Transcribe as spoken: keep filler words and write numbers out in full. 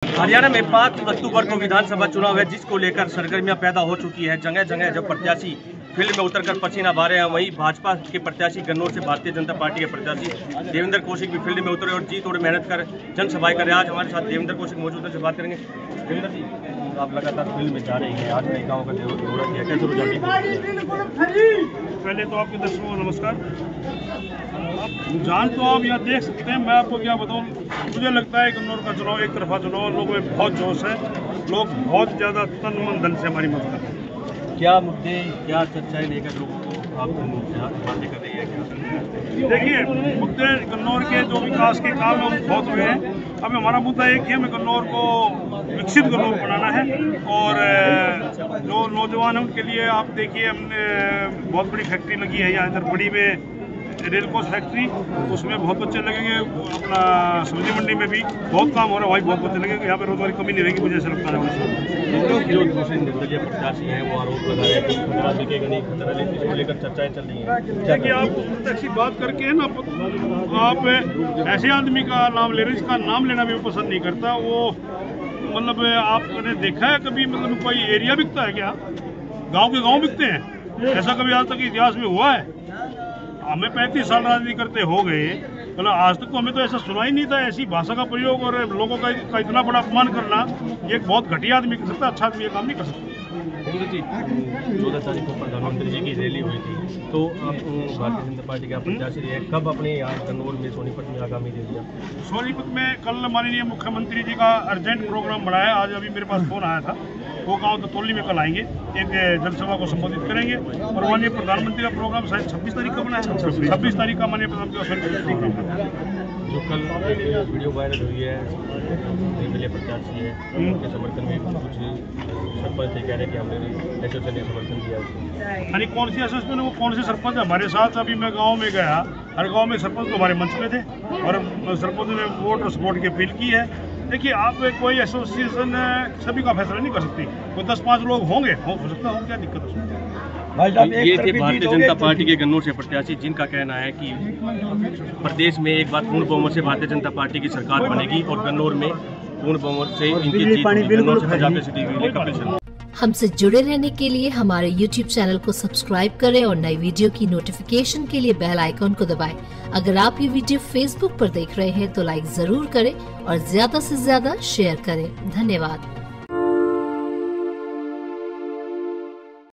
हरियाणा में पाँच अक्टूबर को विधानसभा चुनाव है, जिसको लेकर सरगर्मियां पैदा हो चुकी है। जगह जगह जब प्रत्याशी फील्ड में उतरकर पसीना बहा रहे हैं, वहीं भाजपा के प्रत्याशी गन्नौर से भारतीय जनता पार्टी के प्रत्याशी देवेंद्र कौशिक भी फील्ड में उतरे और जी तोड़ मेहनत कर जनसभाएं कर रहे हैं। आज हमारे साथ देवेंद्र कौशिक मौजूद है, से बात करेंगे। देवेंद्र जी, आप लगातार फील्ड में जा रहे हैं, आज कई गाँव का दौरा किया, कैसे रुझान? पहले तो आपके दर्शकों को नमस्कार। आप जान तो आप यहाँ देख सकते हैं, मैं आपको क्या बताऊँ। मुझे लगता है गन्नौर का चुनाव एक तरफा चुनाव, लोगों में बहुत जोश है, लोग बहुत ज़्यादा तन मन धन से हमारी मदद कर रहे हैं। क्या मुद्दे, क्या चर्चाएं लेकर लोगों को आप बातें कर रही है? क्या देखिए, मुद्दे गन्नौर के जो विकास के काम हैं बहुत हुए हैं। अब हमारा मुद्दा एक ही है, हमें गन्नौर को विकसित गन्नौर बनाना है। और जो नौजवान हैं उनके लिए आप देखिए, हमने बहुत बड़ी फैक्ट्री लगी है यहाँ इधर बड़ी में, रेलकोस फैक्ट्री, उसमें बहुत बच्चे लगेंगे। अपना सब्जी मंडी में भी बहुत काम हो रहा है, वही बहुत बच्चे लगेंगे। यहाँ पे रोजगार कमी नहीं रहेगी, मुझे ऐसा लगता है। जो दूसरे निर्दलीय प्रत्याशी हैं वो आरोप लगा रहे हैं कि खतरा बिकेगा नहीं, खतरा नहीं, इसको लेकर चर्चाएं चल रही हैं। देखिए, आप ऐसी बात करके ना, आप ऐसे आदमी का नाम ले रहे हैं जिसका नाम लेना भी पसंद नहीं करता। वो मतलब आपने देखा है कभी, मतलब कोई एरिया बिकता है क्या? गाँव के गाँव बिकते हैं? ऐसा कभी आज तक इतिहास में हुआ है? हमें पैंतीस साल राजनीति करते हो गए, मतलब आज तक तो हमें तो ऐसा सुना ही नहीं था। ऐसी भाषा का प्रयोग और लोगों का, का इतना बड़ा अपमान करना, ये एक बहुत घटिया आदमी कर सकता है, अच्छा आदमी ये काम नहीं कर सकता। जी, चौदह तारीख को प्रधानमंत्री जी की रैली हुई थी, तो आप भारतीय जनता पार्टी के प्रत्याशी रहे, कब अपने यहाँ गन्नौर में सोनीपत में आगामी दे दिया? सोनीपत में कल माननीय मुख्यमंत्री जी का अर्जेंट प्रोग्राम बनाया है। आज अभी मेरे पास फोन आया था, वो गाँव दतौली में कल आएंगे, एक जनसभा को संबोधित करेंगे। और माननीय प्रधानमंत्री का प्रोग्राम शायद छब्बीस तारीख को बनाया है, छब्बीस तारीख का माननीय प्रधानमंत्री का प्रोग्राम है। जो कल वीडियो वायरल हुई है, निर्दलीय प्रत्याशी है, उनके समर्थन में कुछ सरपंच थे, कह रहे कि हमने एसोसिएशन ने समर्थन दिया। यानी कौन सी एसोसिएशन है, वो कौन से सरपंच है हमारे साथ? अभी मैं गाँव में गया, हर गाँव में सरपंच तो हमारे मंच में थे और सरपंच ने वोट और सपोर्ट की अपील की है। देखिए, आप कोई एसोसिएशन सभी का फैसला नहीं कर सकती, कोई दस पाँच लोग होंगे, हो सकता हो, क्या दिक्कत है? ये थे भारतीय जनता पार्टी के गन्नौर से प्रत्याशी, जिनका कहना है कि प्रदेश में एक बार पूर्ण बहुमत से भारतीय जनता पार्टी की सरकार बनेगी और गन्नौर में पूर्ण बहुमत से इनकी जीत होगी। गन्नौर से पंजाब सिटी के लिए कपिल शर्मा। हमसे जुड़े रहने के लिए हमारे यूट्यूब चैनल को सब्सक्राइब करें और नई वीडियो की नोटिफिकेशन के लिए बेल आइकॉन को दबाएं। अगर आप ये वीडियो फेसबुक पर देख रहे हैं तो लाइक जरूर करें और ज्यादा से ज्यादा शेयर करें। धन्यवाद।